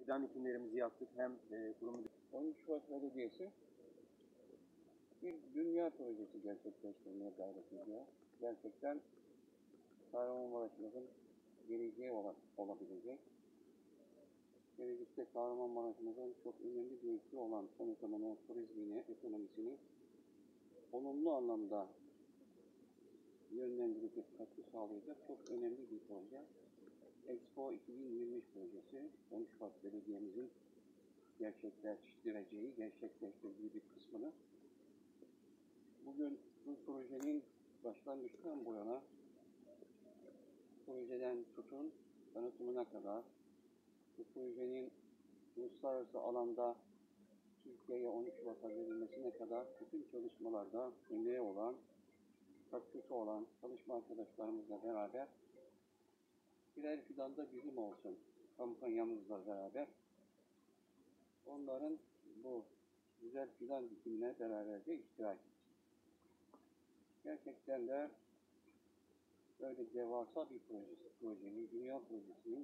Fidan dikimlerimizi yaptık. Hem kurumu... 13 Şubat Belediyesi bir dünya projesi gerçekleştirmeye gayret ediyor. Gerçekten Kahramanmaraş'ımızın geleceği olabilecek. Gelecekte Kahramanmaraş'ımızın çok önemli bir ülke olan konumunun turizmini, ekonomisini olumlu anlamda yönlendirecek, katkı sağlayacak çok önemli bir proje. Expo 2023 projesi, 13 Şubat Belediye'mizin gerçekleştirdiği bir kısmını. Bugün bu projenin başlangıçtan bu yana, projeden tutun tanıtımına kadar, bu projenin uluslararası alanda Türkiye'ye 13 Şubat'a verilmesine kadar bütün çalışmalarda emeği olan, katkısı olan çalışma arkadaşlarımızla beraber birer fidanda bizim olsun kampanyamızla beraber onların bu güzel fidan dikimine beraberce iştirak ettik. Gerçekten de böyle devasa bir projenin, dünya projesinin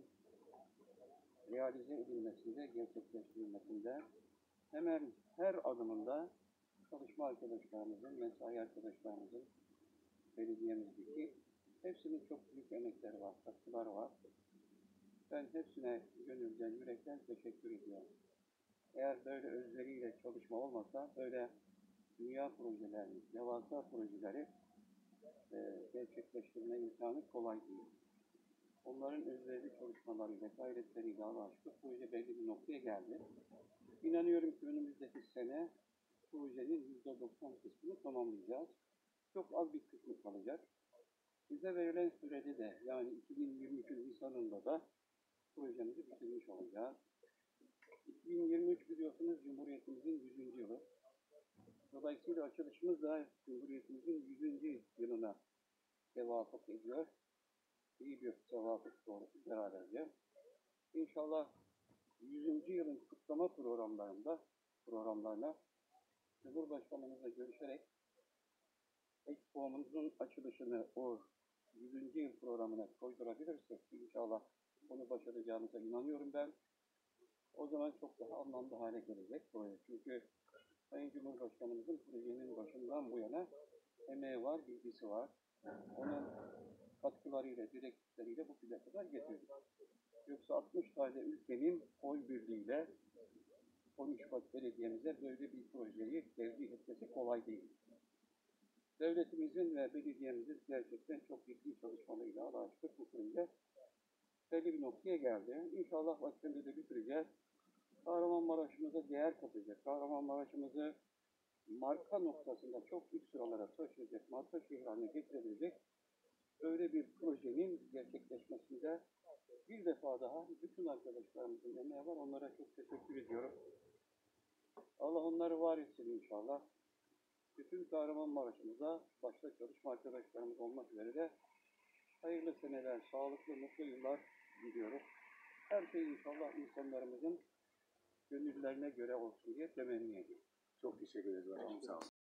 realize edilmesinde, gerçekleştirilmesinde hemen her adımında çalışma arkadaşlarımızın, mesai arkadaşlarımızın, belediyemizdeki hepsinin çok büyük emekleri var, katkıları var. Ben hepsine gönülden, yürekten teşekkür ediyorum. Eğer böyle özveriyle çalışma olmasa, böyle dünya projelerini, devasa projeleri gerçekleştirme imkanı kolay değil. Onların özverili çalışmalarıyla, gayretleriyle Allah'a şükür proje belli bir noktaya geldi. İnanıyorum ki önümüzdeki sene projenin %90 kısmını tamamlayacağız. Çok az bir kısmı kalacak. Bize verilen sürede de yani 2023'ün Nisan'ında da projemizi bitirmiş olacağız. 2023 biliyorsunuz Cumhuriyetimizin 100. yılı. Dolayısıyla açılışımız da Cumhuriyetimizin 100. yılına tevafuk ediyor. İyi bir tevafuk doğrusu beraberce. İnşallah 100. yılın kutlama programlarına Cumhurbaşkanımızla görüşerek Expo'muzun açılışını o 100. yıl programına koydurabilirsek inşallah bunu başaracağımıza inanıyorum ben. O zaman çok daha anlamlı hale gelecek proje. Çünkü Sayın Cumhurbaşkanımızın projenin başından bu yana emeği var, bilgisi var. Onun katkılarıyla, direktifleriyle bugüne kadar getirdik. Yoksa 60 tane ülkenin oy birliğiyle 13 Şubat Belediye'mize böyle bir projeyi tercih etmesi kolay değil. Devletimizin ve belediyemizin gerçekten çok ciddi çalışmalarıyla Allah'a şükür bu proje belli bir noktaya geldi. İnşallah vaktinde de bitireceğiz. Kahramanmaraş'ımıza değer katacak, Kahramanmaraş'ımızı marka noktasında çok büyük sıralara taşıyacak, marka şehir haline getirebilecek öyle bir projenin gerçekleşmesinde bir defa daha bütün arkadaşlarımızın emeği var. Onlara çok teşekkür ediyorum. Allah onları var etsin inşallah. Bütün Kahramanmaraş'ımıza başta çalışma arkadaşlarımız olmak üzere de hayırlı seneler, sağlıklı, mutlu yıllar diliyoruz. Her şey inşallah insanlarımızın gönüllerine göre olsun diye temenni ediyorum. Çok teşekkür ederiz. Sağ olun.